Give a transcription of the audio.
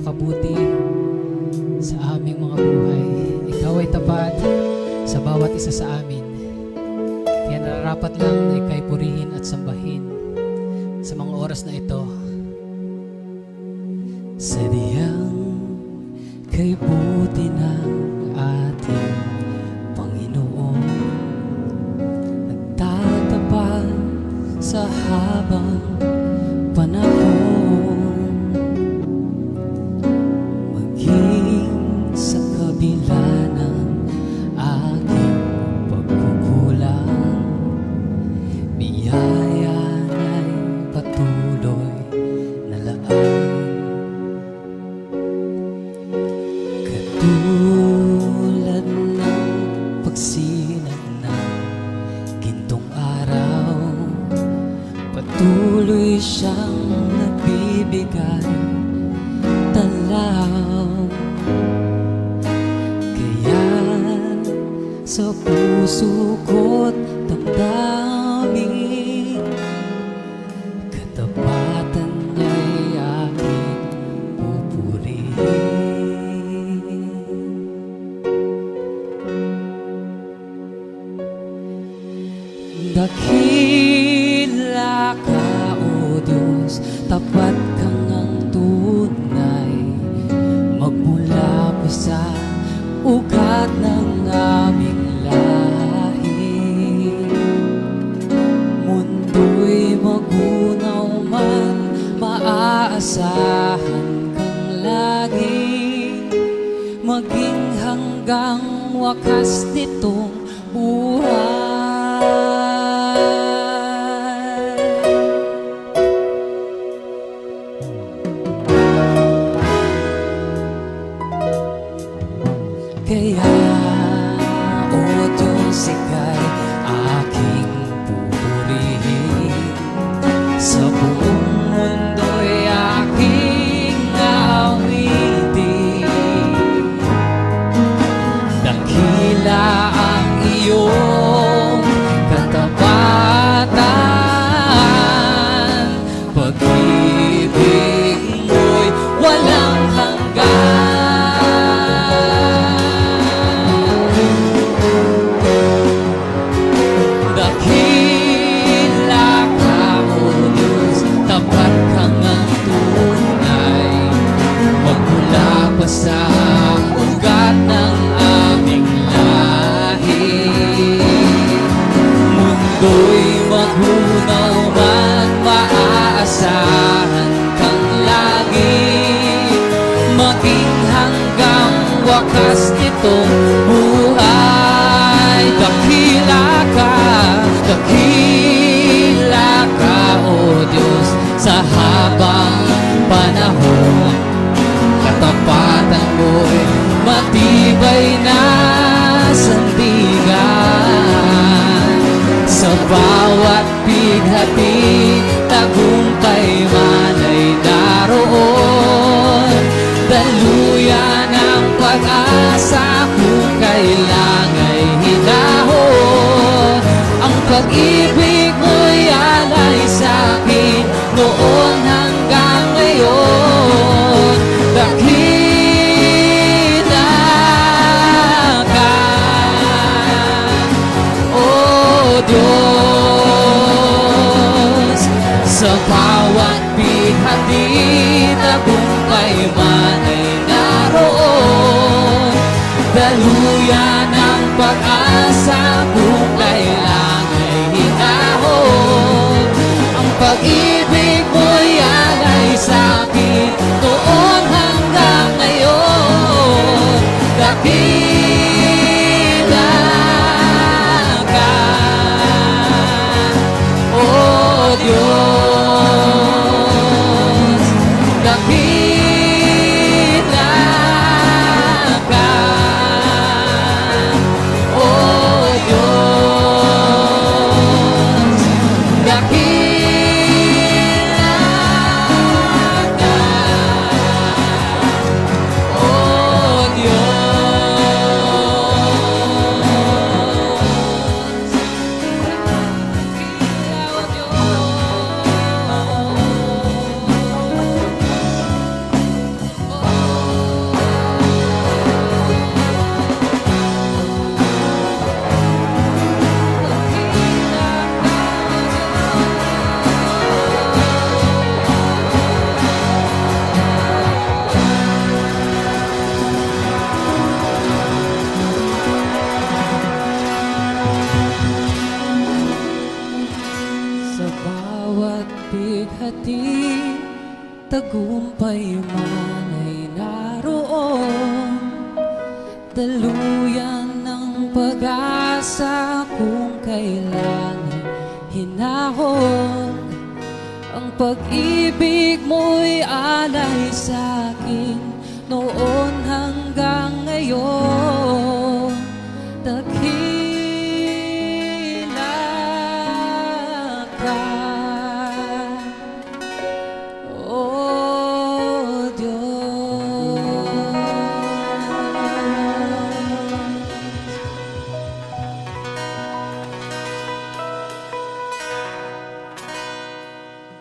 napakabuti sa aming mga buhay. Ikaw ay tapat sa bawat isa sa amin. Kaya nararapat lang na ika'y purihin at sambahin sa mga oras na ito. Sadyang kay buti ng ating Panginoon, nagtatapat sa habang panahon, maging sa kabila ng aking pagkukulang, biyaya na'y patuloy na laan. Katulad ng pagsinag ng gintong araw, patuloy siyang nagbibigay talaw. Kaya sa puso ko't damdamin, katapatan niya'y aking pupurihin. Dakila ka, O Diyos, tapat kang ang tunay, magmula pa sa ugat ng aming lahi. Mundo'y magunaw man, maaasahan kang lagi, maging hanggang wakas nitong buhay. Kaya, O Diyos, ika'y aking pupurihin, sa buong mundo'y aking aawitin. Dakila ang iyong katapatan, pag-ibig mo'y walang hanggan. Sa ugat ng aming lahi, mundo'y magunaw man, maaasahan kang lagi, maging hanggang wakas nitong buhay. Dakila ka, O Diyos, sa habang panahon, katapatan mo'y matibay na sandigan. Sa bawat bighati, tagumpay man ay daroon. Daluyan ang pag-asa kung kailangan hinahon. Ang pag-ibig mo'y alay sa'kin noon hanggang ngayon. Dakila ka, O Diyos, sa bawat bihati, tagumpay man ay naroon. Daluyan ang pag-asa kung kailangan ay hinahon. Ang pag-ibig mo'y bighatid, tagumpay man ay naroon. Daluyan ng pag-asa kung kailangan hinahon. Ang pag-ibig mo'y alay sa'kin noon hanggang ngayon. Dakila ka.